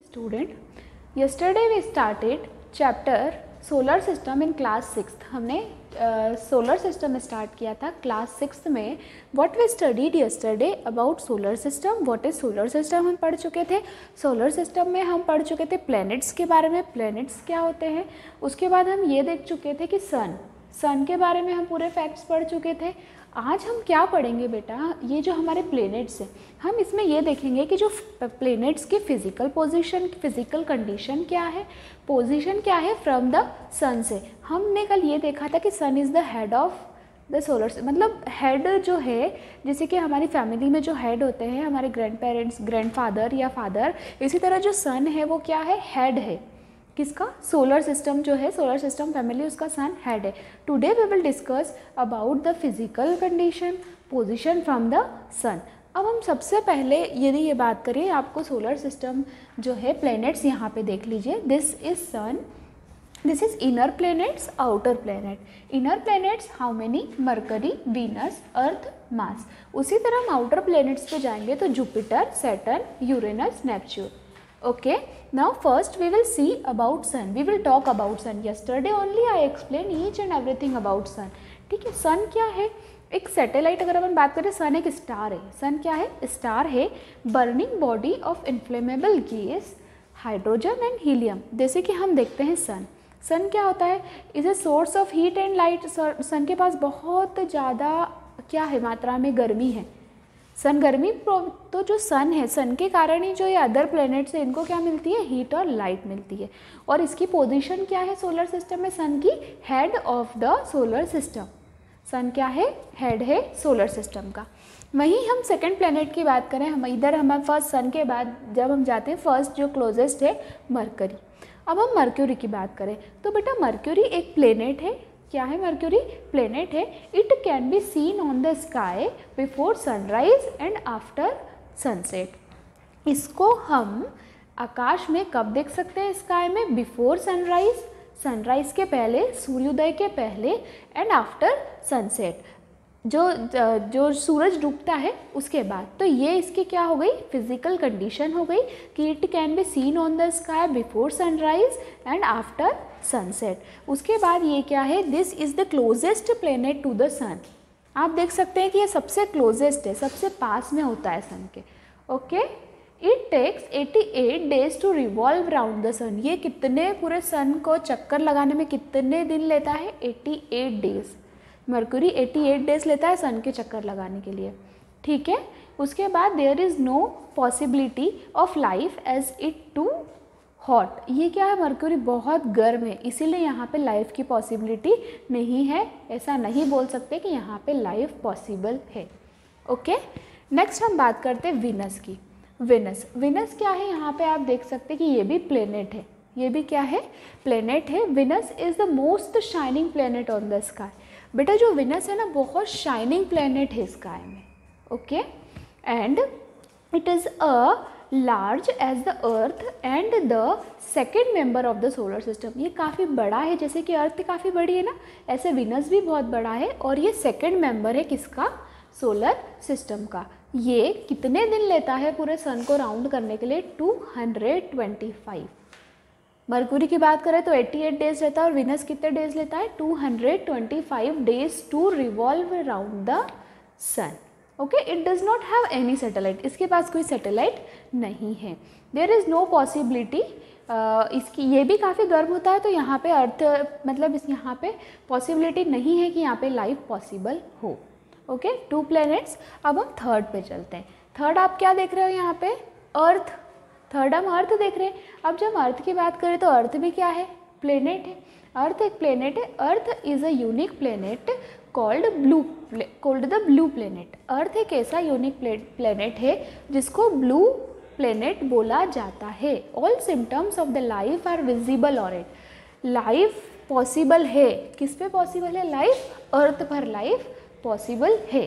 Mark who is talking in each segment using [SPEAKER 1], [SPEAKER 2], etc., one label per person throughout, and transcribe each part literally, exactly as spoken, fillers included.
[SPEAKER 1] Student, yesterday we started chapter solar system in class six. हमने solar system start किया था class six में. What we studied yesterday about solar system. What is solar system हम पढ़ चुके थे. Solar system में हम पढ़ चुके थे प्लैनेट्स के बारे में, प्लैनेट्स क्या होते हैं. उसके बाद हम ये देख चुके थे कि सन सन के बारे में हम पूरे फैक्ट्स पढ़ चुके थे. आज हम क्या पढ़ेंगे बेटा, ये जो हमारे प्लैनेट्स हैं हम इसमें ये देखेंगे कि जो प्लैनेट्स की फिजिकल पोजीशन, फिजिकल कंडीशन क्या है, पोजीशन क्या है फ्रॉम द सन से. हमने कल ये देखा था कि sun is the head of the solar, मतलब हेड जो है, जैसे कि हमारी फैमिली में जो हेड होते हैं हमारे ग्रैंड पेरेंट्स, ग्रैंड फादर या फादर, इसी तरह जो सन है वो क्या है, हेड है. किसका, सोलर सिस्टम जो है, सोलर सिस्टम फैमिली, उसका सन हेड है. Today we will discuss about the physical condition, position from the sun. अब हम सबसे पहले यदि ये बात करें, आपको सोलर सिस्टम जो है प्लैनेट्स यहाँ पे देख लीजिए. This is sun, this is inner planets, outer planet. Inner planets how many, Mercury, Venus, Earth, Mars. उसी तरह हम आउटर प्लैनेट्स पे जाएंगे तो Jupiter, Saturn, Uranus, Neptune. Okay, now first we will see about sun. We will talk about sun. Yesterday only I explained each and everything about sun. ठीक है, sun क्या है, एक सैटेलाइट. अगर अपन बात करें, सन एक स्टार है. सन क्या है, स्टार है. Burning body of inflammable gas, hydrogen and helium. जैसे कि हम देखते हैं सन, सन क्या होता है, is a source of heat and light. Sun के पास बहुत ज़्यादा क्या है, मात्रा में गर्मी है. सन गर्मी, तो जो सन है, सन के कारण ही जो ये अदर प्लैनेट्स है इनको क्या मिलती है, हीट और लाइट मिलती है. और इसकी पोजीशन क्या है सोलर सिस्टम में, सन की head of the solar system. Sun क्या है, हेड है सोलर सिस्टम का. वहीं हम सेकंड प्लैनेट की बात करें, हम इधर हमारे फर्स्ट सन के बाद जब हम जाते हैं, फर्स्ट जो क्लोजेस्ट है मरकरी. अब हम मर्क्यूरी की बात करें तो बेटा मर्क्यूरी एक प्लैनेट है. क्या है, मर्क्यूरी प्लैनेट है. It can be seen on the sky before sunrise and after sunset. इसको हम आकाश में कब देख सकते हैं, स्काई में, बिफोर सनराइज, सनराइज के पहले, सूर्योदय के पहले, एंड आफ्टर सनसेट, जो जो सूरज डूबता है उसके बाद. तो ये इसकी क्या हो गई, फिजिकल कंडीशन हो गई कि it can be seen on the sky before sunrise and after sunset. उसके बाद ये क्या है, this is the closest planet to the sun. आप देख सकते हैं कि ये सबसे क्लोजेस्ट है, सबसे पास में होता है सन के. ओके, इट टेक्स अट्ठासी days to revolve round the sun. ये कितने, पूरे सन को चक्कर लगाने में कितने दिन लेता है, अट्ठासी डेज. मर्क्यूरी अट्ठासी डेज लेता है सन के चक्कर लगाने के लिए. ठीक है, उसके बाद there is no possibility of life as it too hot. ये क्या है, मर्क्यूरी बहुत गर्म है, इसीलिए यहाँ पे लाइफ की पॉसिबिलिटी नहीं है. ऐसा नहीं बोल सकते कि यहाँ पे लाइफ पॉसिबल है. ओके, नेक्स्ट हम बात करते हैं वीनस की. वीनस, वीनस क्या है, यहाँ पे आप देख सकते हैं कि ये भी प्लैनेट है. ये भी क्या है, प्लैनेट है. Venus is the most shining planet on the sky. बेटा जो वीनस है ना, बहुत शाइनिंग प्लैनेट है स्काई में. Okay, and it is a large as the earth and the second member of the solar system. ये काफ़ी बड़ा है, जैसे कि अर्थ काफ़ी बड़ी है ना, ऐसे वीनस भी बहुत बड़ा है. और ये सेकेंड मेंबर है किसका, सोलर सिस्टम का. ये कितने दिन लेता है पूरे सन को राउंड करने के लिए, two hundred twenty five. Mercury की बात करें तो अट्ठासी डेज लेता है, और वीनस कितने डेज लेता है, two hundred twenty five days to revolve around the sun. Okay, it does not have any satellite. इसके पास कोई सैटेलाइट नहीं है. There is no possibility. इसकी, ये भी काफ़ी गर्म होता है, तो यहाँ पे अर्थ, मतलब इस यहाँ पे पॉसिबिलिटी नहीं है कि यहाँ पे लाइफ पॉसिबल हो. Okay, two planets. अब हम थर्ड पे चलते हैं. थर्ड आप क्या देख रहे हो यहाँ पे, अर्थ. थर्ड हम अर्थ देख रहे हैं. अब जब अर्थ की बात करें तो अर्थ भी क्या है, प्लैनेट है. अर्थ एक प्लैनेट है. Earth is a unique planet called blue, called the blue planet. Earth एक ऐसा यूनिक प्लैनेट है जिसको ब्लू प्लैनेट बोला जाता है. All symptoms of the life are visible on it. Life possible है, किस पे पॉसिबल है, लाइफ, अर्थ पर लाइफ पॉसिबल है.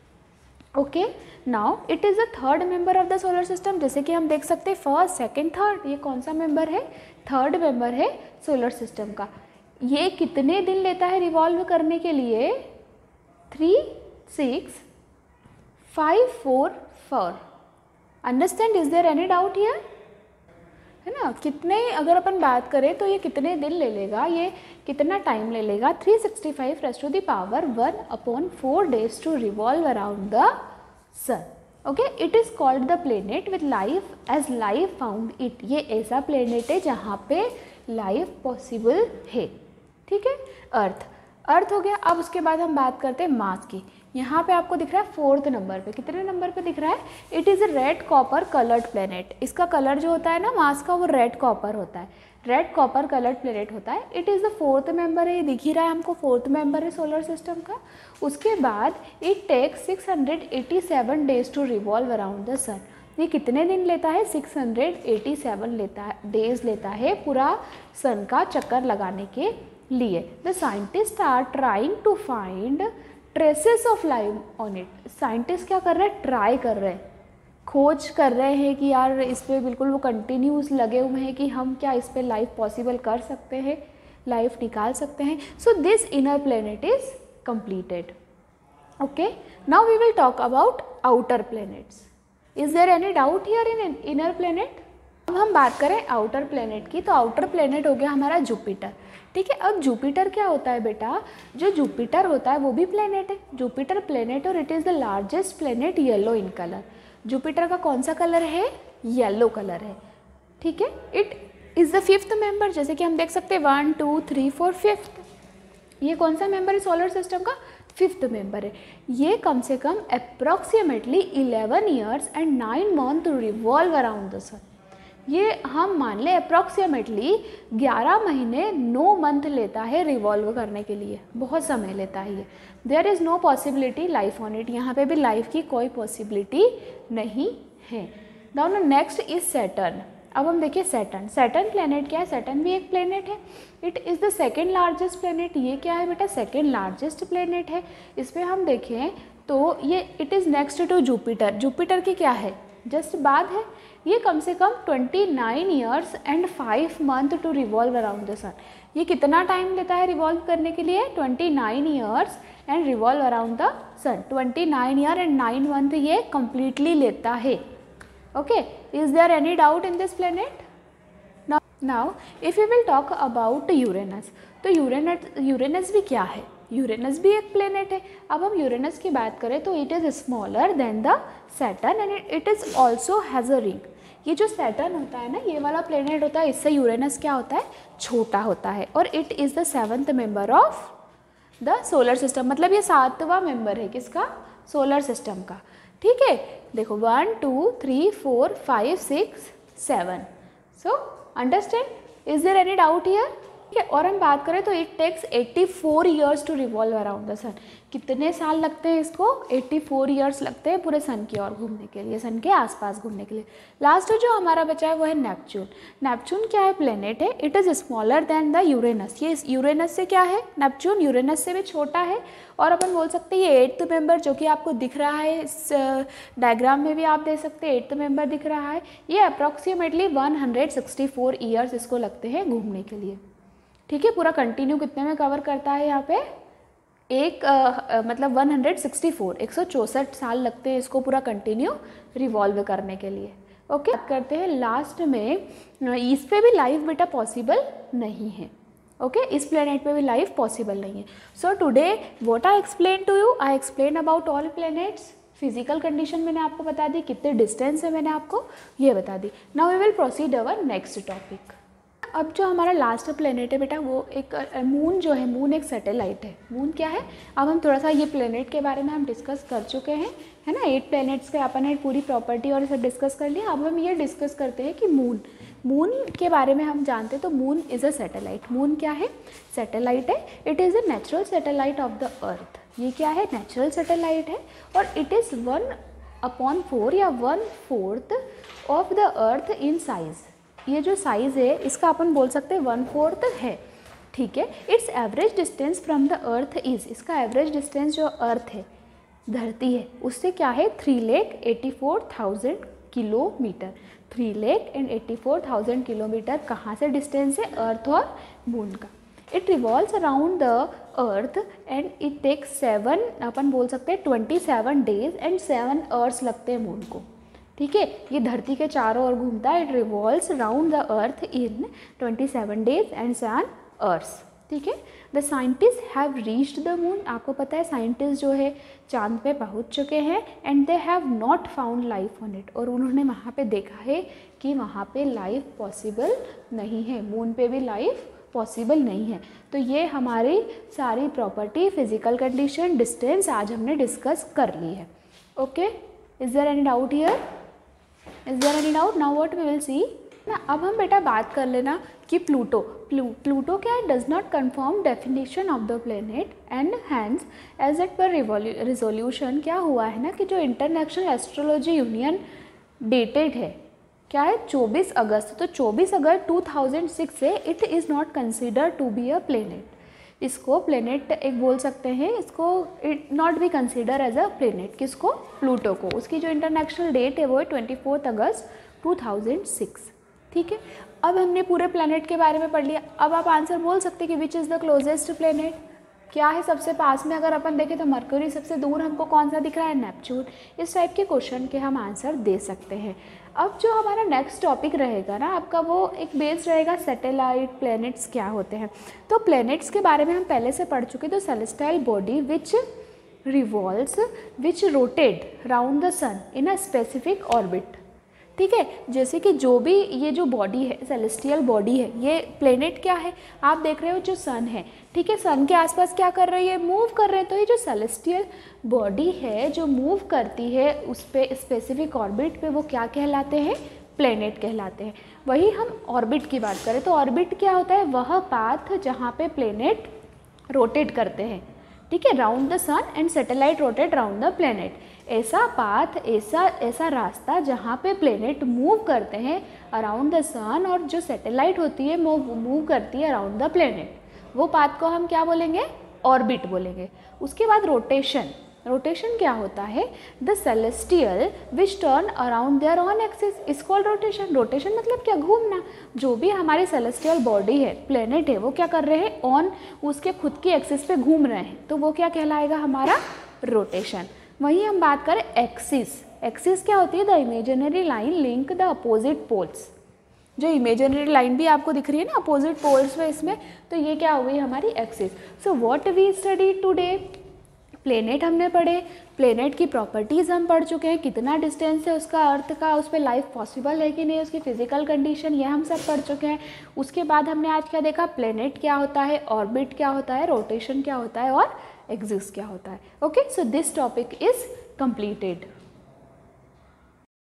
[SPEAKER 1] Okay, now it is the third member of the solar system. जैसे कि हम देख सकते हैं फर्स्ट, सेकेंड, थर्ड, ये कौन सा मेंबर है, थर्ड मेंबर है सोलर सिस्टम का. ये कितने दिन लेता है रिवॉल्व करने के लिए, three six five four four. Understand, is there any doubt here, है ना, कितने अगर अपन बात करें तो ये कितने दिन ले लेगा, ये कितना टाइम ले लेगा, three sixty five raise to the power one upon four days to revolve around the sun. Okay, it is called the planet with life as life found it. ये ऐसा प्लेनेट है जहाँ पे लाइफ पॉसिबल है. ठीक है, अर्थ अर्थ हो गया. अब उसके बाद हम बात करते हैं मास की. यहाँ पे आपको दिख रहा है फोर्थ नंबर पे, कितने नंबर पे दिख रहा है, it is a red copper coloured planet. इसका कलर जो होता है ना मास का, वो रेड कॉपर होता है, रेड कॉपर कलर्ड प्लेनेट होता है. It is the fourth member है, दिख ही रहा है हमको, फोर्थ मेंबर है सोलर सिस्टम का. उसके बाद it takes six hundred eighty seven days to revolve around the sun. ये कितने दिन लेता है, सिक्स हंड्रेड एटी सेवन लेता है डेज लेता है पूरा सन का चक्कर लगाने के लिए. The scientist are trying to find traces of life on it. Scientist क्या कर रहे हैं, ट्राई कर रहे हैं, खोज कर रहे हैं कि यार इस पर बिल्कुल वो कंटिन्यूस लगे हुए हैं कि हम क्या इस पर लाइफ पॉसिबल कर सकते हैं, लाइफ निकाल सकते हैं. So this inner planet is completed. Okay, now we will talk about outer planets. Is there any doubt here in inner planet? अब हम बात करें आउटर प्लेनेट की, तो आउटर प्लेनेट हो गया हमारा जुपिटर. ठीक है, अब जुपिटर क्या होता है बेटा, जो जुपिटर होता है वो भी प्लेनेट है. जुपिटर प्लेनेट और it is the largest planet yellow in colour. Jupiter का कौन सा कलर है, येलो कलर है. ठीक है, it is the fifth member. जैसे कि हम देख सकते हैं one two three four fifth, ये कौन सा मेंबर है सोलर सिस्टम का, फिफ्थ मेंबर है. ये कम से कम approximately eleven years and nine month to revolve around the sun. ये हम मान लें अप्रॉक्सीमेटली ग्यारह महीने नौ मंथ लेता है रिवॉल्व करने के लिए, बहुत समय लेता है ये. There is no possibility life on it. यहाँ पे भी लाइफ की कोई पॉसिबिलिटी नहीं है. Now next is Saturn. अब हम देखिए सैटर्न. सैटर्न प्लेनेट क्या है, सैटर्न भी एक प्लेनेट है. It is the second largest planet. ये क्या है बेटा, सेकेंड लार्जेस्ट प्लेनेट है. इस पर हम देखें तो ये it is next to Jupiter. Jupiter की क्या है, जस्ट बाद है. ये कम से कम twenty nine years and five month to revolve around the sun. ये कितना टाइम लेता है रिवॉल्व करने के लिए, twenty nine years and revolve around the sun. Twenty nine year and nine month ये कम्प्लीटली लेता है. Okay, is there any doubt in this planet? Now if you will talk about Uranus, तो Uranus Uranus भी क्या है, Uranus भी एक planet है. अब हम यूरेनस की बात करें तो it is smaller than the Saturn and it is also has a ring. ये जो सैटर्न होता है ना, ये वाला प्लेनेट होता है, इससे यूरेनस क्या होता है, छोटा होता है. और it is the seventh member of the solar system. मतलब ये सातवां मेंबर है किसका, सोलर सिस्टम का. ठीक है, देखो one two three four five six seven. So understand, is there any doubt here? ठीक है, और हम बात करें तो it takes eighty four years to revolve around the sun. कितने साल लगते हैं इसको, एट्टी फोर ईयर्स लगते हैं पूरे सन की ओर घूमने के लिए, सन के आसपास घूमने के लिए. लास्ट जो हमारा बचा है वो है नेपच्यून. नेपच्यून क्या है, प्लेनेट है. It is smaller than the Uranus. ये यूरेनस से क्या है, नेपच्यून यूरेनस से भी छोटा है. और अपन बोल सकते हैं ये एट्थ मेंबर जो कि आपको दिख रहा है इस डायग्राम में भी आप देख सकते हैं एट्थ मेंबर दिख रहा है. ये approximately one hundred sixty four years इसको लगते हैं घूमने के लिए. ठीक है, पूरा कंटिन्यू कितने में कवर करता है यहाँ पे, एक आ, मतलब वन हंड्रेड सिक्सटी फोर, एक सौ चौंसठ साल लगते हैं इसको पूरा कंटिन्यू रिवॉल्व करने के लिए. ओके, बात करते हैं लास्ट में, इस पे भी लाइफ बेटा पॉसिबल नहीं है. Okay okay? इस प्लेनेट पे भी लाइफ पॉसिबल नहीं है. So today what I explain to you, I explain about all planets. Physical condition मैंने आपको बता दी, कितने डिस्टेंस है मैंने आपको ये बता दी. Now we will proceed our next topic. अब जो हमारा लास्ट प्लेनेट है बेटा वो एक मून जो है, मून एक सैटेलाइट है. मून क्या है, अब हम थोड़ा सा ये प्लेनेट के बारे में हम डिस्कस कर चुके हैं, है ना. एट प्लेनेट्स के अपन ने पूरी प्रॉपर्टी और सब डिस्कस कर लिया. अब हम ये डिस्कस करते हैं कि मून मून के बारे में हम जानते हैं. तो moon is a satellite. Moon क्या है, सैटेलाइट है. It is a natural satellite of the earth. ये क्या है, नेचुरल सैटेलाइट है. और it is one upon four या one fourth of the earth in size. ये जो साइज़ है इसका अपन बोल सकते हैं वन फोर्थ है. ठीक है, its average distance from the earth is, इसका एवरेज डिस्टेंस जो अर्थ है, धरती है, उससे क्या है, three lakh eighty four thousand kilometre. Three lakh and eighty four thousand kilometre कहाँ से डिस्टेंस है, अर्थ और मून का. It revolves around the earth and it takes seven, अपन बोल सकते हैं twenty seven days and seven earth लगते हैं मून को. ठीक है, ये धरती के चारों ओर घूमता है। It revolves round the earth in twenty seven days and sun earth. ठीक है, the scientist have reached the moon. आपको पता है साइंटिस्ट जो है चांद पे पहुंच चुके हैं। And they have not found life on it, और उन्होंने वहाँ पे देखा है कि वहाँ पे लाइफ पॉसिबल नहीं है, मून पे भी लाइफ पॉसिबल नहीं है। तो ये हमारी सारी प्रॉपर्टी, फिजिकल कंडीशन, डिस्टेंस आज हमने डिस्कस कर ली है। Okay, is there any doubt here? Is there any doubt? Now what we will see ना, अब हम बेटा बात कर लेना कि प्लूटो प्लू प्लूटो क्या है? Does not confirm definition of the planet and hence as at per resolution क्या हुआ है ना कि जो इंटरनेशनल एस्ट्रोलॉजी यूनियन डेटेड है क्या है चौबीस अगस्त, तो चौबीस अगस्त टू थाउजेंड सिक्स से it is not consider to be a planet. इसको प्लेनेट एक बोल सकते हैं, इसको it not be consider as a planet. किसको? प्लूटो को। उसकी जो इंटरनेशनल डेट है वो है twenty fourth August two thousand six. ठीक है, अब हमने पूरे प्लेनेट के बारे में पढ़ लिया। अब आप आंसर बोल सकते हैं कि which is the closest planet, क्या है सबसे पास में? अगर अपन देखें तो मरकरी, सबसे दूर हमको कौन सा दिख रहा है? नेपच्यून। इस टाइप के क्वेश्चन के हम आंसर दे सकते हैं। अब जो हमारा नेक्स्ट टॉपिक रहेगा ना आपका, वो एक बेस रहेगा सैटेलाइट, प्लैनेट्स क्या होते हैं। तो प्लैनेट्स के बारे में हम पहले से पढ़ चुके। तो celestial body which revolves which rotate round the sun in a specific orbit. ठीक है, जैसे कि जो भी ये जो बॉडी है, सेलेस्टियल बॉडी है, ये प्लेनेट क्या है? आप देख रहे हो जो सन है। ठीक है, सन के आसपास क्या कर रही है? मूव कर रहे हैं। तो ये जो सेलेस्टियल बॉडी है जो मूव करती है उस पर स्पेसिफिक ऑर्बिट पे, वो क्या कहलाते हैं? प्लेनेट कहलाते हैं। वही हम ऑर्बिट की बात करें तो ऑर्बिट क्या होता है? वह पाथ जहाँ पे प्लेनेट रोटेट करते हैं। ठीक है, round the sun and satellite rotate round the planet. ऐसा पाथ, ऐसा ऐसा रास्ता जहाँ पे प्लेनेट मूव करते हैं अराउंड द सन, और जो सैटेलाइट होती है मूव मूव करती है अराउंड द प्लेनेट, वो पाथ को हम क्या बोलेंगे? ऑर्बिट बोलेंगे। उसके बाद रोटेशन। रोटेशन क्या होता है? The celestial which turn around there on axis is called rotation. Rotation मतलब क्या? घूमना। जो भी हमारी सेलेस्टियल बॉडी है, प्लेनेट है, वो क्या कर रहे हैं? ऑन उसके खुद की एक्सिस पे घूम रहे हैं, तो वो क्या कहलाएगा? हमारा रोटेशन। वहीं हम बात करें एक्सिस। एक्सिस क्या होती है? The imaginary line link the opposite poles. जो इमेजिनरी लाइन भी आपको दिख रही है ना अपोजिट पोल्स में, इसमें, तो ये क्या हो गई? हमारी axis. So what we study today? Planet हमने पढ़े, प्लेनेट की प्रॉपर्टीज़ हम पढ़ चुके हैं, कितना डिस्टेंस है उसका अर्थ का, उस पर लाइफ पॉसिबल है कि नहीं, उसकी फिजिकल कंडीशन, ये हम सब पढ़ चुके हैं। उसके बाद हमने आज क्या देखा? प्लेनेट क्या होता है, ऑर्बिट क्या होता है, रोटेशन क्या होता है, और एक्सिस क्या होता है। Okay, so this topic is completed.